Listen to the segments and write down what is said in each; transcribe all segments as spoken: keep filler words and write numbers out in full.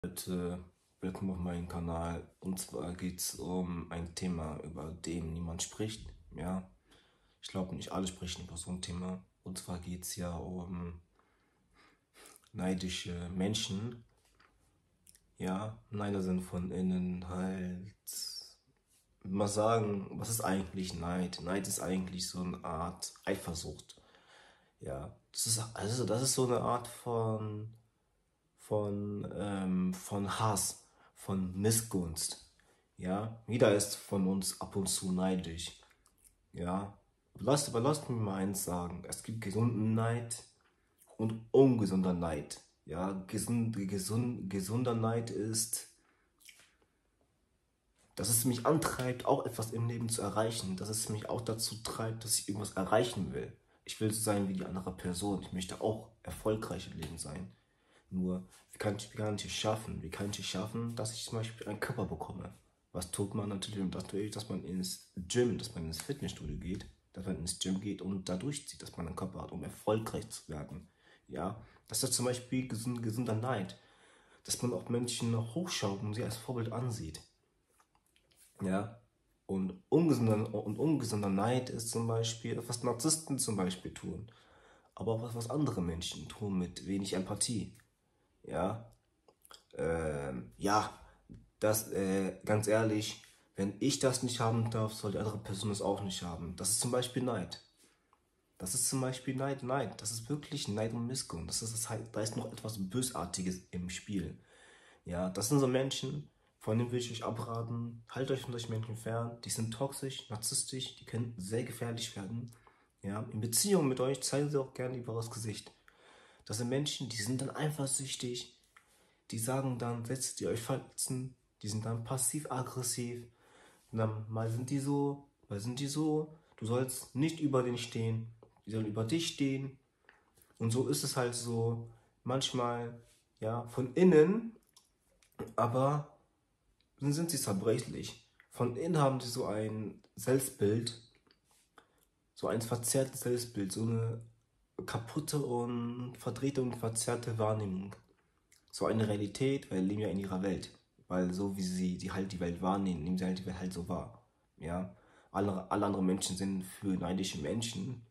Leute, willkommen auf meinem Kanal. Und zwar geht es um ein Thema, über dem niemand spricht. Ja, ich glaube, nicht alle sprechen über so ein Thema. Und zwar geht es ja um neidische Menschen. Ja, Neider sind von innen halt. Mal sagen, was ist eigentlich Neid? Neid ist eigentlich so eine Art Eifersucht. Ja, das ist also das ist so eine Art von von, ähm, von Hass, von Missgunst. Ja, jeder ist von uns ab und zu neidisch. Ja, lasst, aber lasst mich mal eins sagen: Es gibt gesunden Neid und ungesunder Neid. Ja, gesund, gesund, gesunder Neid ist, dass es mich antreibt, auch etwas im Leben zu erreichen, dass es mich auch dazu treibt, dass ich irgendwas erreichen will. Ich will so sein wie die andere Person. Ich möchte auch erfolgreich im Leben sein. Nur, wie kann ich, wie kann ich es schaffen? Wie kann ich es schaffen, dass ich zum Beispiel einen Körper bekomme? Was tut man natürlich? Natürlich, dass man ins Gym, dass man ins Fitnessstudio geht, dass man ins Gym geht und da durchzieht, dass man einen Körper hat, um erfolgreich zu werden. Ja, das ist zum Beispiel gesund, gesunder Neid, dass man auch Menschen hochschaut und sie als Vorbild ansieht. Ja, und ungesunder, und ungesunder Neid ist zum Beispiel, was Narzissten zum Beispiel tun, aber auch was, was andere Menschen tun mit wenig Empathie. Ja, ähm, ja, das, äh, ganz ehrlich, wenn ich das nicht haben darf, soll die andere Person es auch nicht haben. Das ist zum Beispiel Neid. Das ist zum Beispiel Neid, Neid. Das ist wirklich Neid und Missgunst. Das ist, das heißt, da ist noch etwas Bösartiges im Spiel. Ja, das sind so Menschen, von denen will ich euch abraten. Haltet euch von solchen Menschen fern. Die sind toxisch, narzisstisch, die können sehr gefährlich werden. Ja, in Beziehung mit euch zeigen sie auch gerne über das Gesicht. Das sind Menschen, die sind dann eifersüchtig. Die sagen dann Sätze, die euch verletzen. Die sind dann passiv-aggressiv. Und dann mal sind die so, mal sind die so. Du sollst nicht über den stehen. Die sollen über dich stehen. Und so ist es halt so manchmal, ja, von innen, aber dann sind sie zerbrechlich. Von innen haben sie so ein Selbstbild, so ein verzerrtes Selbstbild, so eine kaputte und verdrehte und verzerrte Wahrnehmung. So eine Realität, weil sie leben ja in ihrer Welt. Weil so wie sie die halt die Welt wahrnehmen, nehmen sie halt die Welt halt so wahr. Ja. Alle, alle anderen Menschen sind für neidische Menschen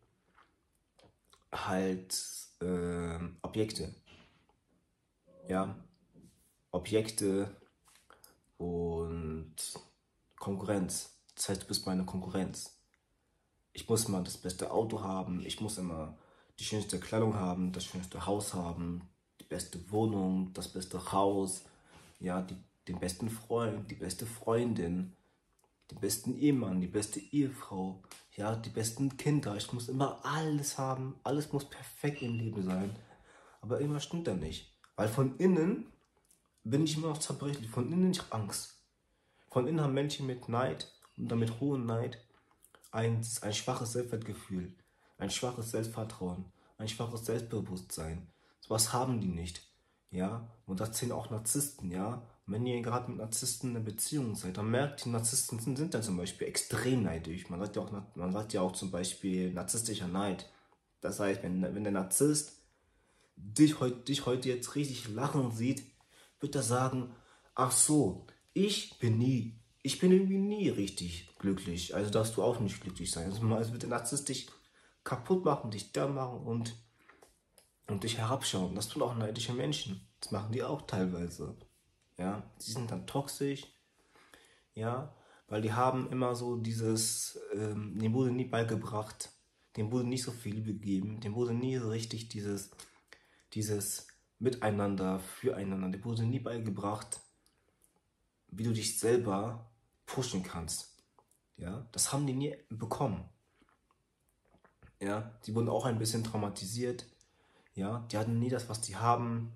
halt äh, Objekte. Ja. Objekte und Konkurrenz. Das heißt, du bist meine Konkurrenz. Ich muss immer das beste Auto haben, ich muss immer die schönste Kleidung haben, das schönste Haus haben, die beste Wohnung, das beste Haus, ja, die, den besten Freund, die beste Freundin, den besten Ehemann, die beste Ehefrau, ja, die besten Kinder. Ich muss immer alles haben, alles muss perfekt im Leben sein. Aber irgendwas stimmt da nicht. Weil von innen bin ich immer noch zerbrechlich, von innen ich habe Angst. Von innen haben Menschen mit Neid und damit hohem Neid ein, ein schwaches Selbstwertgefühl, ein schwaches Selbstvertrauen, ein schwaches Selbstbewusstsein. Sowas haben die nicht. Ja, und das zählen auch Narzissten, ja. Und wenn ihr gerade mit Narzissten in einer Beziehung seid, dann merkt ihr, Narzissten sind, sind dann zum Beispiel extrem neidisch. Man sagt ja auch, man sagt ja auch zum Beispiel narzisstischer Neid. Das heißt, wenn, wenn der Narzisst dich, heut, dich heute jetzt richtig lachen sieht, wird er sagen: Ach so, ich bin nie, ich bin irgendwie nie richtig glücklich. Also darfst du auch nicht glücklich sein. Also, also wird der Narzisst dich kaputt machen, dich da machen und, und dich herabschauen. Das tun auch neidische Menschen. Das machen die auch teilweise. Ja, sie sind dann toxisch, ja, weil die haben immer so dieses, ähm, dem wurde nie beigebracht, dem wurde nicht so viel Liebe gegeben, dem wurde nie so richtig dieses, dieses Miteinander, füreinander, dem wurde nie beigebracht, wie du dich selber pushen kannst. Ja, das haben die nie bekommen. Ja, die wurden auch ein bisschen traumatisiert. Ja, die hatten nie das, was die haben.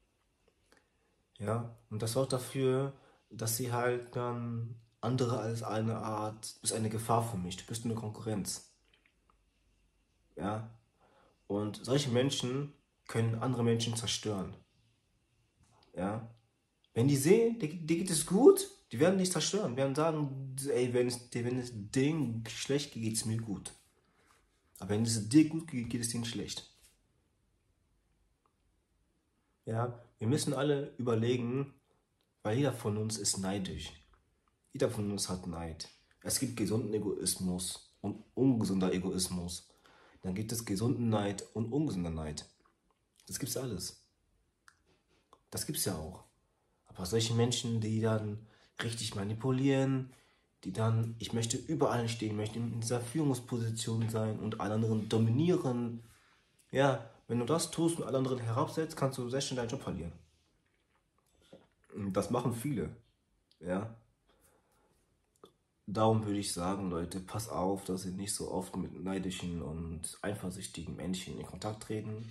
Ja, und das sorgt dafür, dass sie halt dann andere als eine Art, du bist eine Gefahr für mich, du bist eine Konkurrenz. Ja, und solche Menschen können andere Menschen zerstören. Ja, wenn die sehen, dir, dir geht es gut, die werden dich zerstören. Werden sagen: Ey, wenn es, wenn es denen schlecht geht, geht es mir gut. Aber wenn es dir gut geht, geht es denen schlecht. Ja, wir müssen alle überlegen, Weil jeder von uns ist neidisch. Jeder von uns hat Neid. Es gibt gesunden Egoismus und ungesunder Egoismus. Dann gibt es gesunden Neid und ungesunder Neid. Das gibt's alles. Das gibt's ja auch. Aber solche Menschen, die dann richtig manipulieren, die dann, ich möchte überall stehen, möchte in dieser Führungsposition sein und alle anderen dominieren. Ja, wenn du das tust und alle anderen herabsetzt, kannst du sehr schnell deinen Job verlieren. Und das machen viele. Ja. Darum würde ich sagen, Leute, passt auf, dass ihr nicht so oft mit neidischen und eifersüchtigen Menschen in Kontakt treten.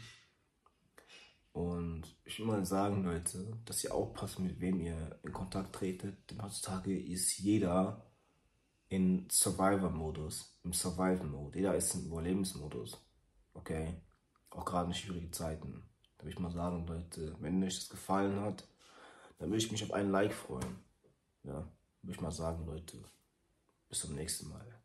Und ich will mal sagen, Leute, dass ihr aufpasst, mit wem ihr in Kontakt tretet. Denn heutzutage ist jeder in Survivor-Modus, im Survival-Mode. Jeder ist im Überlebensmodus. Okay? Auch gerade in schwierigen Zeiten. Da würde ich mal sagen, Leute, wenn euch das gefallen hat, dann würde ich mich auf einen Like freuen. Ja, würde ich mal sagen, Leute. Bis zum nächsten Mal.